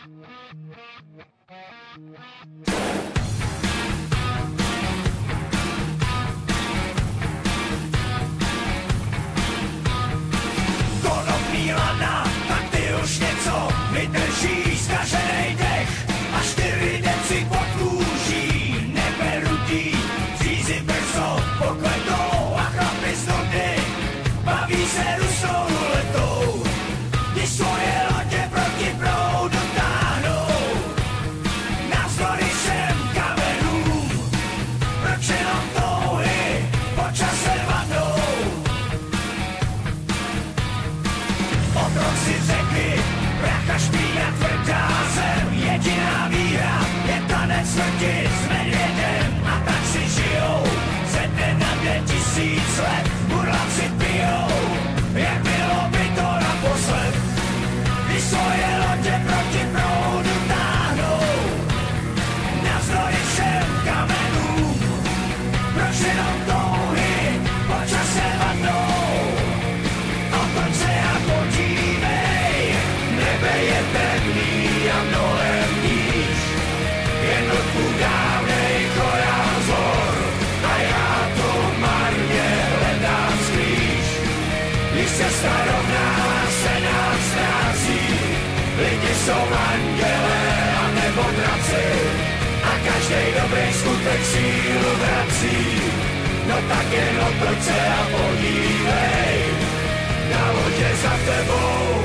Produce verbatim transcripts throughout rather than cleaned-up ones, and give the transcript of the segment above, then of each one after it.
Konopný lana, tak ty už něco vydrží, zkaženej dech a čtyři deci pod kůží, neperutí, přízy brzo pokletou a chlapi z nudy baví se rusou ruletou, když svoje lodě proti proudu táhnou, navzdory všem kamenům, proč jenom touhy po čase vadnou. Otroci řeky, pracha špína tvrdá zem, jediná víra je tanec smrti s medvědem a tak si žijou, ze dne na den tisíc let, burlavci pijou, jak bylo by to naposled, když svoje lodě proti proudu táhnou, navzdory všem kamenům, proč jenom touhy po čase vadnou. Otoč se a podívej, nebe je temný a mnohem níž, jednotku dávnej chorál zhor a já to marně hledám skrýž. Když cesta rovná se nám ztrácí, lidi jsou andělé a nebo draci a každej dobrý skutek sílu vrací. No tak jen otoč se a podívej, na lodě za tebou.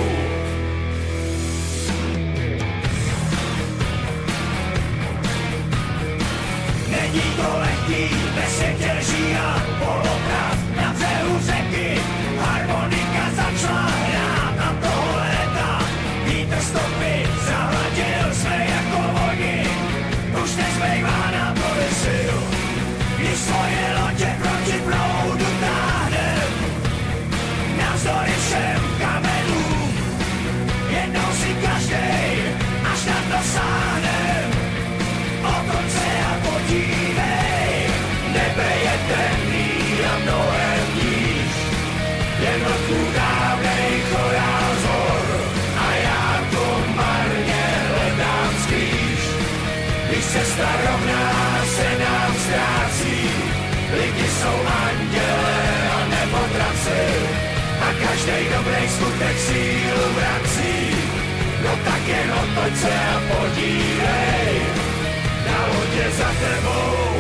Není to lehký, ve světě lží a polopravd, na břehu řeky harmonika začala hrát a toho léta vítr stopy zahladil jsme jako vodi, už nezbývá nám tolik sil, když svoje lodě proti proudu táhnem, navzdory všem kamenům, jednou si každej, až na to sáhnem. Otoč se a podívej, nebe je temný a mnohem níž, jednotku dávnej chorál zhor a já to marně hledám skrýž. Když cesta rovná se nám ztrácí, lidi jsou andělé a nebo draci a každej dobrý skutek sílu vrací. No tak jen otoč se a podívej, na lodě za tebou.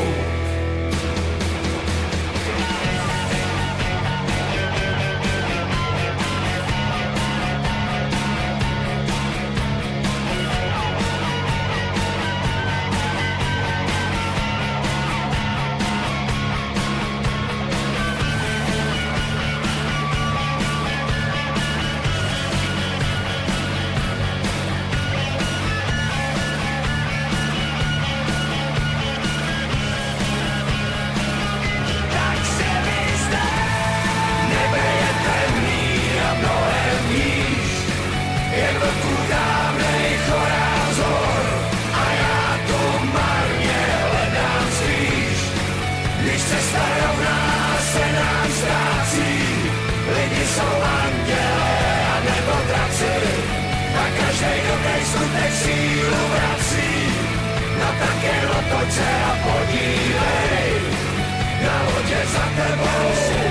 Skutek sílu vrací, no tak jen otoč se a podívej, na lodě za tebou.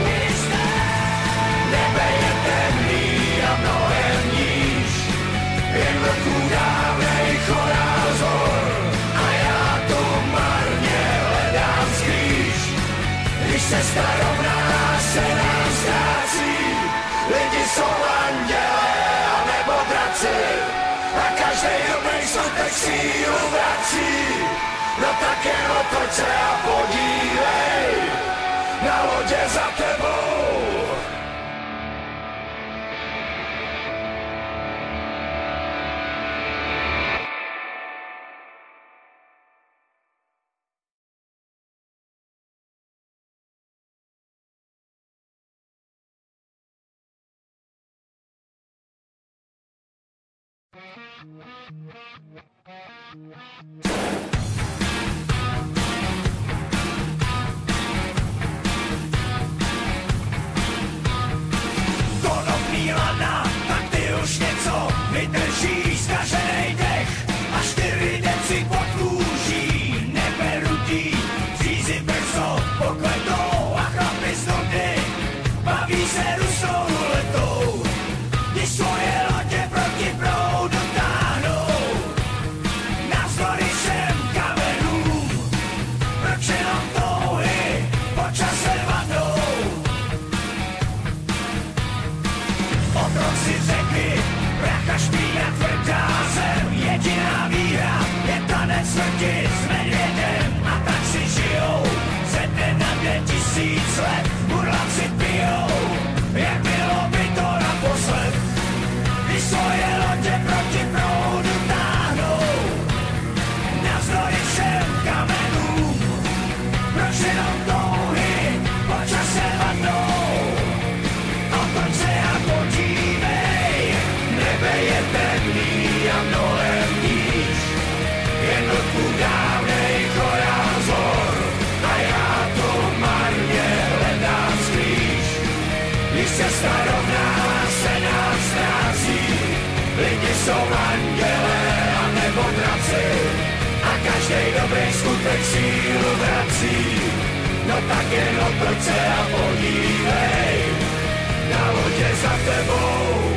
Nebe je temný a mnohem níž, jen vlků dávnej chorál zhor a já tu marně hledám skrýž. Když cesta rovná se nám ztrácí, lidi jsou andělé a nebo draci a každej dobrý skutek sílu vrací. No tak jen otoč se a podívej, na lodě za tebou. Konopný lana, tak ty už něco vydrží, zkaženej dech smrti s medvědem a tak si žijou. Ze dne na den tisíc let burláci pijou, jak bylo by to naposled, když svoje lodě proti proudu táhnou. Navzdory všem kamenům, proč jenom touhy po čase vadnou. Otoč se a podívej, nebe je temný a mnohem níž. Jednotku dávnej chorál zhor a já to marně hledám skrýž. Když cesta rovná se nám ztrácí, lidi jsou andělé a nebo draci a každej dobrý skutek sílu vrací. No tak jen otoč se a podívej, na lodě za tebou